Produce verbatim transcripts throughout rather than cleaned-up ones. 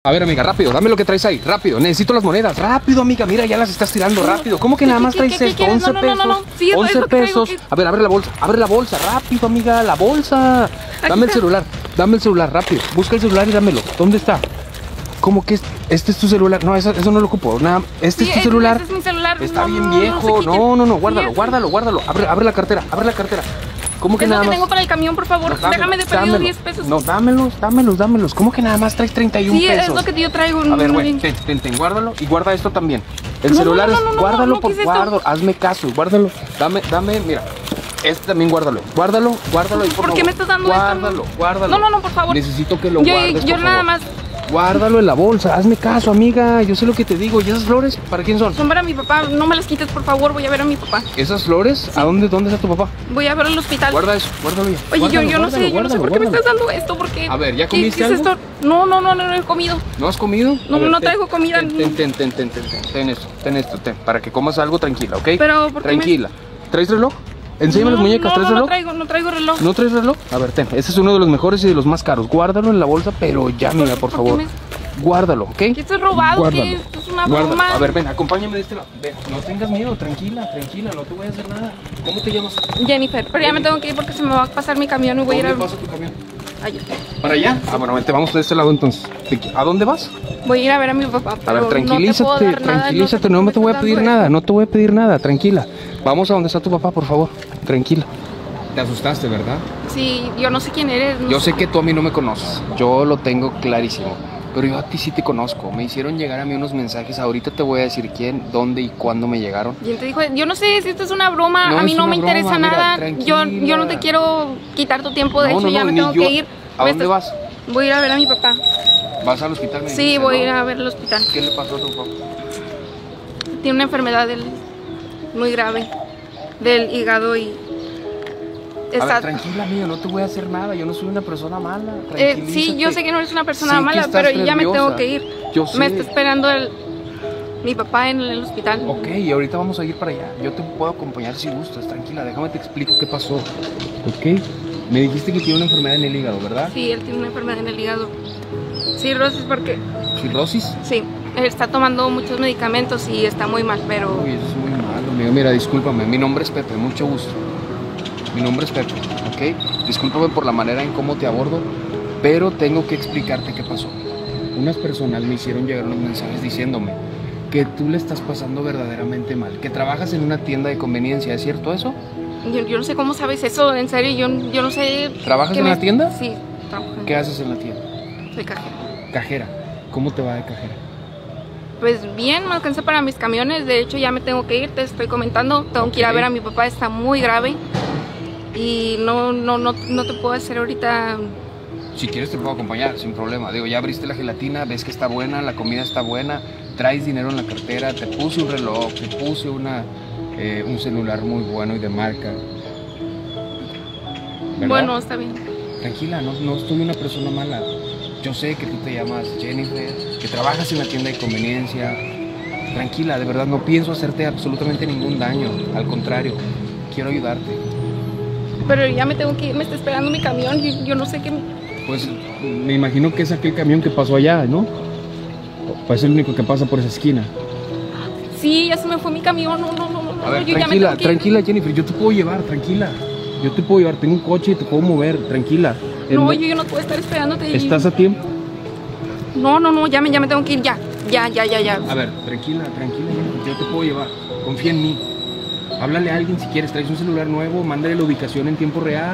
A ver, amiga, rápido, dame lo que traes ahí, rápido, necesito las monedas, rápido, amiga, mira, ya las estás tirando rápido. ¿Cómo que nada más traes esto? once pesos, once pesos. A ver, abre la bolsa, abre la bolsa, rápido, amiga, la bolsa. Dame el celular, dame el celular, rápido, busca el celular y dámelo. ¿Dónde está? ¿Cómo que este es tu celular? No, eso, eso no lo ocupo, nada, este es tu celular. Este es mi celular. Está bien viejo, no, no, no, guárdalo, guárdalo, guárdalo, abre, abre la cartera, abre la cartera. ¿Cómo que es nada lo que más? tengo para el camión, por favor. No, déjame de perdido diez pesos. No, dámelos, dámelos, dámelos. ¿Cómo que nada más traes treinta y un sí, pesos? Sí, es lo que yo traigo. A ver, güey, ten, ten, ten, guárdalo y guarda esto también. El no, celular no, no, es, no, no, guárdalo, no, por guardo, hazme caso, guárdalo. Dame, dame, mira. Este también guárdalo, guárdalo, guárdalo. Y por ¿Por favor, qué me estás dando guárdalo, esto? Guárdalo, No, no, no, por favor. Necesito que lo yo, guardes, Yo por nada favor. más. Guárdalo en la bolsa, hazme caso, amiga. Yo sé lo que te digo. ¿Y esas flores? ¿Para quién son? Son para mi papá. No me las quites, por favor. Voy a ver a mi papá. ¿Esas flores? Sí. ¿A dónde, dónde está tu papá? Voy a ver al hospital. Guarda eso, guárdalo ya. Oye, guárdalo, yo, yo no guárdalo, sé, yo no sé por qué guárdalo. me estás dando esto. Porque, a ver, ¿ya comiste ¿qué, qué algo? es esto? No, no, no, no, no he comido. ¿No has comido? No, ver, no ten, traigo comida. Ten, ten, ten, ten, ten, ten, ten, ten esto, ten esto, ten, para que comas algo tranquila, ¿ok? Pero, ¿por qué tranquila. Me... ¿Traes reloj? Enséñame no, las muñecas, no, ¿traes no, reloj? No traigo, no traigo reloj. ¿No traes reloj? A ver, ten, ese es uno de los mejores y de los más caros. Guárdalo en la bolsa, pero ya, mira, por, por favor. Me... Guárdalo, ¿ok? ¿Qué esto es robado? Guárdalo. ¿Qué? Esto es una Guárdalo. broma. A ver, ven, acompáñame de este lado. Ven, no tengas miedo, tranquila, tranquila, no te voy a hacer nada. ¿Cómo te llamas? Jennifer, pero ya me tengo que ir porque se me va a pasar mi camión y voy a ir a... ¿Dónde pasa tu camión? Allá. ¿Para allá? Ah, bueno, vente, vamos de este lado entonces. ¿A dónde vas? Voy a ir a ver a mi papá, pero a ver, tranquilízate, no te puedo dar nada, tranquilízate, no, no te voy a pedir nada, no te voy a pedir nada, tranquila. Vamos a donde está tu papá, por favor, tranquila. Te asustaste, ¿verdad? Sí, yo no sé quién eres. No yo sé. sé que tú a mí no me conoces, yo lo tengo clarísimo, pero yo a ti sí te conozco. Me hicieron llegar a mí unos mensajes, ahorita te voy a decir quién, dónde y cuándo me llegaron. Y él te dijo, yo no sé si esto es una broma, no a mí no me broma, interesa mira, nada, yo, yo no te quiero quitar tu tiempo, de no, hecho no, ya no, me tengo yo. que ir. ¿A dónde vas? Voy a ir a ver a mi papá. ¿Vas al hospital? Me sí, dijiste, voy ¿no? a ir a ver al hospital. ¿Qué le pasó a tu papá? Tiene una enfermedad del, muy grave del hígado y... A ver, tranquila, amiga, no te voy a hacer nada, yo no soy una persona mala. Eh, sí, yo sé que no eres una persona sí, mala, pero nerviosa. Ya me tengo que ir. Yo sé. Me está esperando el, mi papá en el hospital. Ok, y ahorita vamos a ir para allá. Yo te puedo acompañar si gustas, tranquila, déjame te explico qué pasó. Ok, me dijiste que tiene una enfermedad en el hígado, ¿verdad? Sí, él tiene una enfermedad en el hígado. Cirrosis, porque... ¿Cirrosis? Sí, él está tomando muchos medicamentos y está muy mal, pero... Uy, eso es muy malo, amigo. Mira, discúlpame, mi nombre es Pepe, mucho gusto. Mi nombre es Pepe, ¿ok? Discúlpame por la manera en cómo te abordo, pero tengo que explicarte qué pasó. Unas personas me hicieron llegar unos mensajes diciéndome que tú le estás pasando verdaderamente mal, que trabajas en una tienda de conveniencia, ¿es cierto eso? Yo, yo no sé cómo sabes eso, en serio, yo, yo no sé... ¿Trabajas en me... la tienda? Sí, trabajo. ¿Qué haces en la tienda? Soy cajera. Cajera, ¿cómo te va de cajera? Pues bien, me alcancé para mis camiones, de hecho ya me tengo que ir, te estoy comentando, tengo okay. que ir a ver a mi papá, está muy grave. Y no, no, no, no te puedo hacer ahorita... Si quieres te puedo acompañar, sin problema. Digo, ya abriste la gelatina, ves que está buena, la comida está buena, traes dinero en la cartera, te puse un reloj, te puse una, eh, un celular muy bueno y de marca. ¿Verdad? Bueno, está bien. Tranquila, no, no estoy una persona mala. Yo sé que tú te llamas Jennifer, que trabajas en la tienda de conveniencia. Tranquila, de verdad, no pienso hacerte absolutamente ningún daño. Al contrario, quiero ayudarte. Pero ya me tengo que ir, me está esperando mi camión, yo, yo no sé qué... Pues me imagino que es aquel camión que pasó allá, ¿no? Pues es el único que pasa por esa esquina. Sí, ya se me fue mi camión, no, no, no, no. A ver, yo tranquila, ya me tranquila Jennifer, yo te puedo llevar, tranquila. Yo te puedo llevar, tengo un coche y te puedo mover, tranquila. No, yo, yo no puedo estar esperándote. ¿Estás a tiempo? No, no, no, ya me, ya me tengo que ir, ya, ya, ya, ya, ya. A ver, tranquila, tranquila Jennifer, yo te puedo llevar, confía en mí. Háblale a alguien si quieres, traes un celular nuevo, mándale la ubicación en tiempo real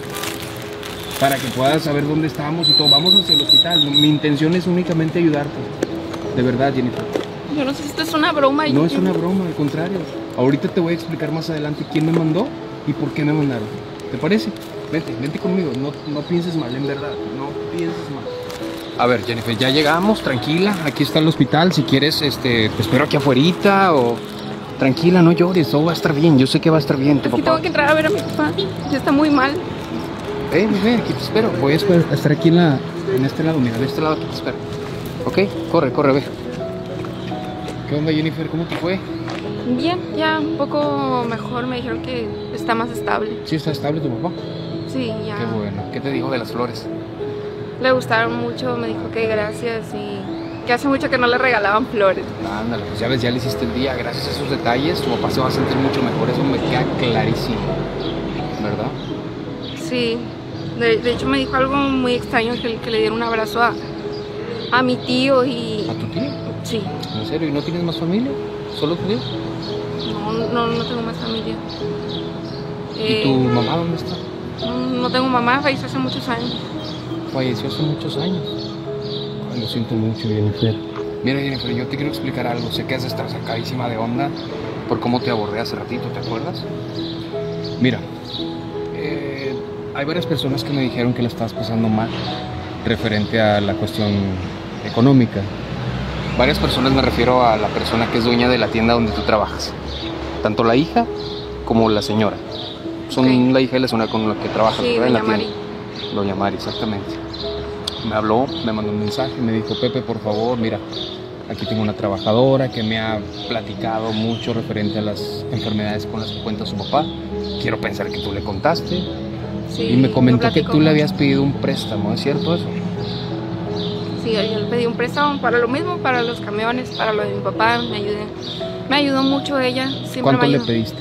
para que puedas saber dónde estamos y todo. Vamos hacia el hospital. Mi intención es únicamente ayudarte. De verdad, Jennifer. Yo no sé si esto es una broma. No yo, es una broma, al contrario. Ahorita te voy a explicar más adelante quién me mandó y por qué me mandaron. ¿Te parece? Vente, vente conmigo. No, no pienses mal, en verdad. No pienses mal. A ver, Jennifer, ya llegamos, tranquila. Aquí está el hospital. Si quieres, este, te espero aquí afuerita o... Tranquila, no llores, todo va a estar bien, yo sé que va a estar bien. Es que tengo que entrar a ver a mi papá, ya está muy mal. Ven, ven, aquí te espero, voy a esperar, a estar aquí en, la, en este lado, mira, de este lado aquí te espero. ¿Ok? Corre, corre, ve. ¿Qué onda, Jennifer? ¿Cómo te fue? Bien, ya un poco mejor, me dijeron que está más estable. ¿Sí está estable tu papá? Sí, ya. Qué bueno, ¿qué te dijo de las flores? Le gustaron mucho, me dijo que gracias y... que hace mucho que no le regalaban flores. Ándale, pues ya ves, ya le hiciste el día. Gracias a esos detalles, tu papá se va a sentir mucho mejor. Eso me queda clarísimo, ¿verdad? Sí, de, de hecho me dijo algo muy extraño, que, que le diera un abrazo a, a mi tío y... ¿A tu tío? Sí. ¿En serio? ¿Y no tienes más familia? ¿Solo tu tío? No, no, no tengo más familia. ¿Y eh, tu mamá dónde está? No, no tengo mamá, falleció hace muchos años. Falleció hace muchos años. Ay, lo siento mucho, Jennifer. Mira, Jennifer, yo te quiero explicar algo. Sé que has de estar sacadísima de onda por cómo te abordé hace ratito, ¿te acuerdas? Mira, eh, hay varias personas que me dijeron que la estabas pasando mal referente a la cuestión económica. Varias personas, me refiero a la persona que es dueña de la tienda donde tú trabajas. Tanto la hija como la señora. Son okay. La hija y la señora con la que trabajas, sí, ¿verdad? En la Mari. tienda. Doña Mari, exactamente. Me habló, me mandó un mensaje, me dijo: Pepe, por favor, mira, aquí tengo una trabajadora que me ha platicado mucho referente a las enfermedades con las que cuenta su papá. Quiero pensar que tú le contaste. Sí, y me comentó que tú mucho. le habías pedido un préstamo, ¿es cierto eso? Sí, yo le pedí un préstamo para lo mismo, para los camiones, para lo de mi papá. Me ayudé, me ayudó mucho ella. Siempre ¿Cuánto me le pediste?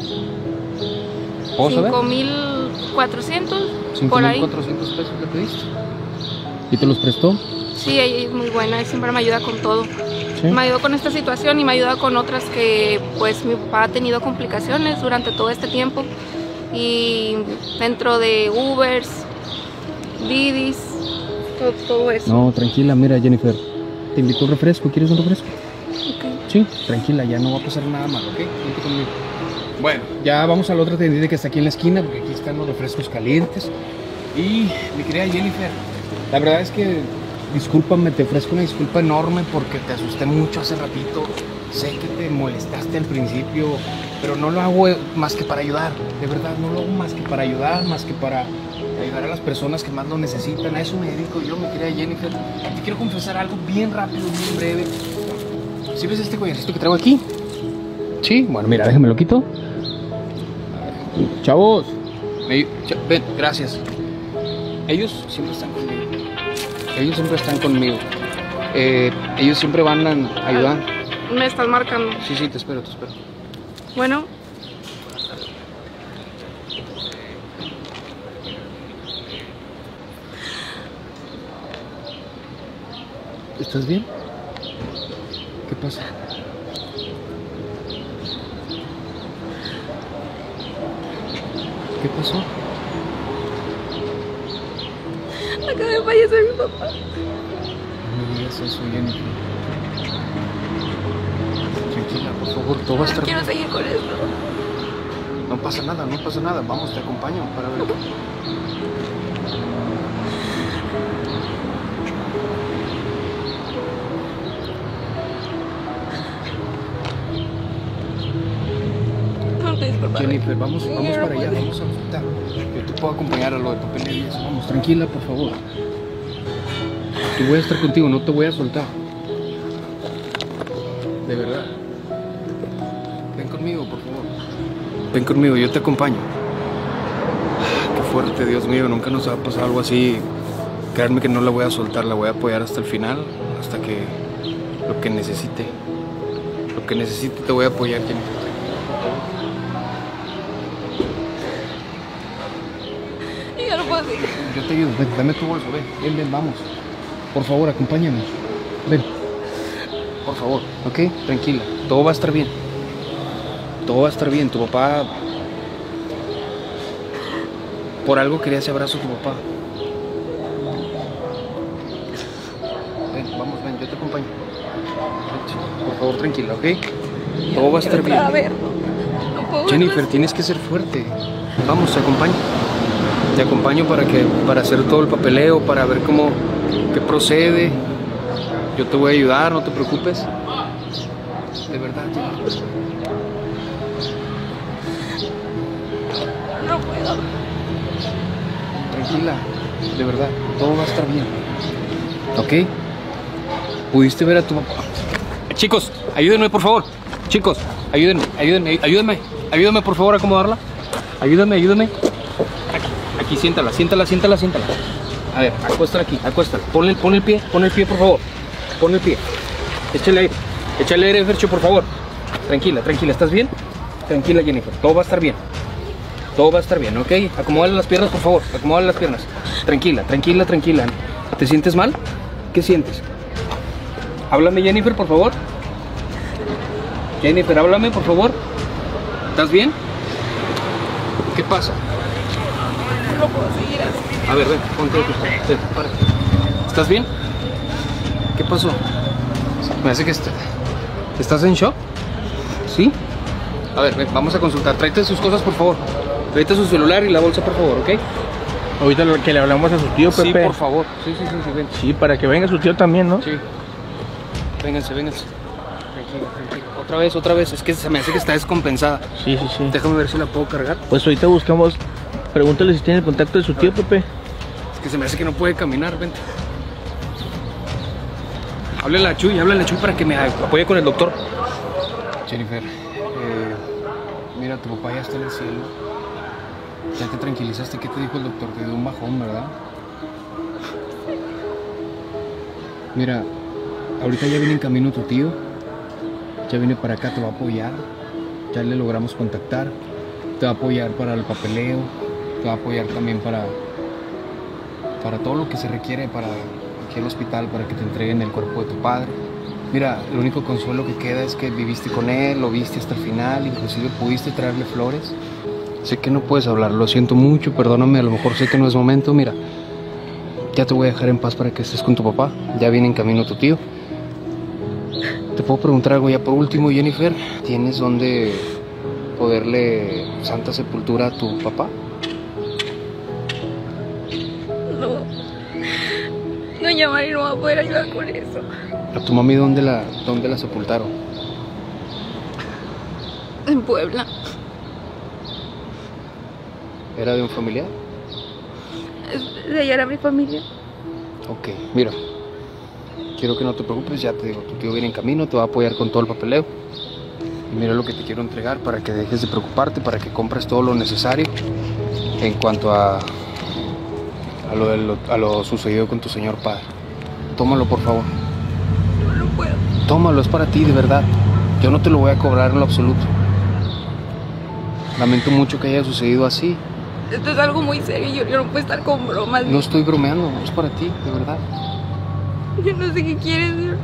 ¿Puedo saber? cinco mil cuatrocientos, por cinco mil ahí. cuatrocientos pesos le pediste. ¿Y te los prestó? Sí, ella es muy buena y siempre me ayuda con todo. ¿Sí? Me ayudó con esta situación y me ayuda con otras que pues mi papá ha tenido complicaciones durante todo este tiempo. Y dentro de Ubers, Didis, todo, todo eso. No, tranquila, mira, Jennifer, te invito a un refresco. ¿Quieres un refresco? Okay. Sí, tranquila, ya no va a pasar nada malo, ¿ok? Vente conmigo. Bueno, ya vamos a la otra tiendita que está aquí en la esquina, porque aquí están los refrescos calientes. Y mi querida Jennifer, la verdad es que, discúlpame, te ofrezco una disculpa enorme porque te asusté mucho hace ratito. Sé que te molestaste al principio, pero no lo hago más que para ayudar. De verdad, no lo hago más que para ayudar, más que para ayudar a las personas que más lo necesitan. A eso me dedico yo, mi querida Jennifer. Te quiero confesar algo bien rápido, bien breve. ¿Sí ves este collarcito que traigo aquí? Sí, bueno, mira, déjame lo quito. Chavos, me, ch ven, gracias. Ellos siempre están conmigo. Ellos siempre están conmigo. Eh, ellos siempre van a ayudar. Me estás marcando. Sí, sí, te espero, te espero. Bueno. ¿Estás bien? ¿Qué pasa? ¿Qué pasó? Acaba de fallecer mi papá. No me digas eso, Jennifer. Tranquila, por favor, todo va a estar bien. Quiero seguir con esto. No pasa nada, no pasa nada. Vamos, te acompaño para ver. Jennifer, vamos, vamos para allá, vamos a hospital. Yo te puedo acompañar a lo de papelería y eso. Vamos, tranquila, por favor. Yo voy a estar contigo, no te voy a soltar. De verdad. Ven conmigo, por favor. Ven conmigo, yo te acompaño. Qué fuerte, Dios mío, nunca nos va a pasar algo así. Créanme que no la voy a soltar, la voy a apoyar hasta el final, hasta que lo que necesite. Lo que necesite te voy a apoyar, Jennifer. Ya no puedo seguir. Yo te ayudo, ven, dame tu bolso, ven, ven, ven, vamos. Por favor, acompáñame. Ven. Por favor, ¿ok? Tranquila, todo va a estar bien. Todo va a estar bien, tu papá... Por algo quería ese abrazo tu papá. Ven, vamos, ven, yo te acompaño. Por favor, tranquila, ¿ok? Todo va a estar bien. A ver, no puedo. Jennifer, tienes que ser fuerte. Vamos, te acompaño. Te acompaño para que para hacer todo el papeleo, para ver cómo qué procede. Yo te voy a ayudar, no te preocupes. De verdad, Jennifer. No puedo. Tranquila, de verdad, todo va a estar bien. ¿Ok? ¿Pudiste ver a tu papá? Chicos, ayúdenme por favor. Chicos, ayúdenme, ayúdenme, ayúdenme. Ayúdenme por favor a acomodarla. Ayúdenme, ayúdenme. Aquí, aquí, siéntala, siéntala, siéntala, siéntala. A ver, acuéstala aquí, acuéstala. Ponle, pon el pie, pon el pie por favor. pon el pie. Échale aire. Échale aire, Fercho, por favor. Tranquila, tranquila. ¿Estás bien? Tranquila, Jennifer. Todo va a estar bien. Todo va a estar bien, ¿ok? Acomódale las piernas, por favor. Acomódale las piernas. Tranquila, tranquila, tranquila. ¿Te sientes mal? ¿Qué sientes? Háblame, Jennifer, por favor. Jennifer, háblame, por favor. ¿Estás bien? ¿Qué pasa? No puedo seguir así. A ver, ven, ponte aquí. Ven, para. ¿Estás bien? ¿Qué pasó? Me hace que est- ¿Estás en shock? ¿Sí? A ver, ven, vamos a consultar. Tráete sus cosas, por favor. Tráete su celular y la bolsa, por favor, ¿ok? Ahorita lo que le hablamos a su tío, Pepe. Sí, por favor. Sí, sí, sí, sí, ven. Sí, para que venga su tío también, ¿no? Sí. Vénganse, vénganse. Tranquila, tranquila. Otra vez, otra vez. Es que se me hace que está descompensada. Sí, sí, sí. Déjame ver si la puedo cargar. Pues ahorita buscamos. Pregúntale si tiene el contacto de su tío, Pepe. Es que se me hace que no puede caminar, vente. Háblale a Chuy, háblale a Chuy para que me apoye con el doctor. Jennifer, eh, mira, tu papá ya está en el cielo. Ya te tranquilizaste. ¿Qué te dijo el doctor? Te dio un bajón, ¿verdad? Mira, ahorita ya viene en camino tu tío. Ya viene para acá, te va a apoyar. Ya le logramos contactar. Te va a apoyar para el papeleo. Te va a apoyar también para, para todo lo que se requiere para aquí al hospital, para que te entreguen el cuerpo de tu padre. Mira, el único consuelo que queda es que viviste con él, lo viste hasta el final, inclusive pudiste traerle flores. Sé que no puedes hablar, lo siento mucho, perdóname, a lo mejor sé que no es momento. Mira, ya te voy a dejar en paz para que estés con tu papá. Ya viene en camino tu tío. Te puedo preguntar algo ya por último, Jennifer. ¿Tienes dónde poderle santa sepultura a tu papá? No. Doña Mari no va a poder ayudar con eso. ¿A tu mami dónde la, dónde la sepultaron? En Puebla. ¿Era de un familiar? Es- De allá era mi familia. Ok, mira. Quiero que no te preocupes, ya te digo, tu tío viene en camino, te va a apoyar con todo el papeleo. Y mira lo que te quiero entregar para que dejes de preocuparte, para que compres todo lo necesario en cuanto a, a, lo, de lo, a lo sucedido con tu señor padre. Tómalo, por favor. No, no puedo. Tómalo, es para ti, de verdad. Yo no te lo voy a cobrar en lo absoluto. Lamento mucho que haya sucedido así. Esto es algo muy serio. Yo, yo no puedo estar con bromas. No estoy bromeando, es para ti, de verdad. Yo no sé qué quieres decir.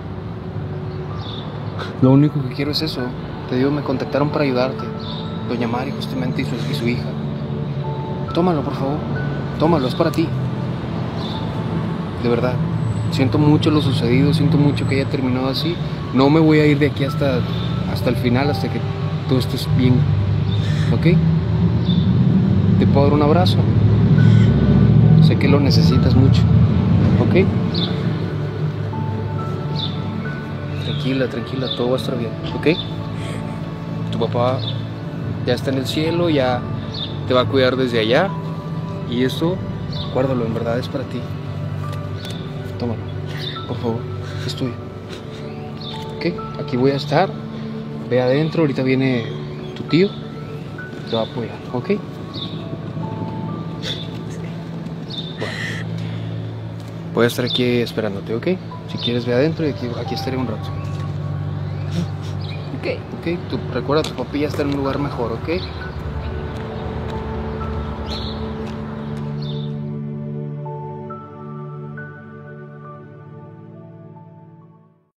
Lo único que quiero es eso. Te digo, me contactaron para ayudarte. Doña Mari, justamente, y su, y su hija. Tómalo, por favor. Tómalo, es para ti. De verdad. Siento mucho lo sucedido, siento mucho que haya terminado así. No me voy a ir de aquí hasta, hasta el final, hasta que todo estés bien. ¿Ok? ¿Te puedo dar un abrazo? Sé que lo necesitas mucho. ¿Ok? Tranquila, tranquila, todo va a estar bien. ¿Ok? Tu papá ya está en el cielo, ya te va a cuidar desde allá. Y esto, guárdalo, en verdad es para ti. Tómalo, por favor, es tuyo. ¿Ok? Aquí voy a estar. Ve adentro, ahorita viene tu tío. Te va a apoyar, ¿ok? Bueno. Voy a estar aquí esperándote, ¿ok? Si quieres, ve adentro y aquí, aquí estaré un rato. Ok. ¿Ok? Tú, recuerda, tu papi ya está en un lugar mejor, ¿ok?